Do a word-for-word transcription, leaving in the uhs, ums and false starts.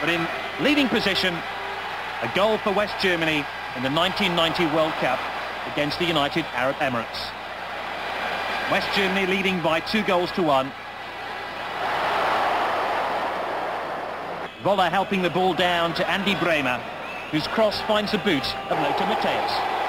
but in leading position. A goal for West Germany in the nineteen ninety World Cup against the United Arab Emirates. West Germany leading by two goals to one. Fowler helping the ball down to Andy Bremer, whose cross finds the boot of Lothar Matthäus.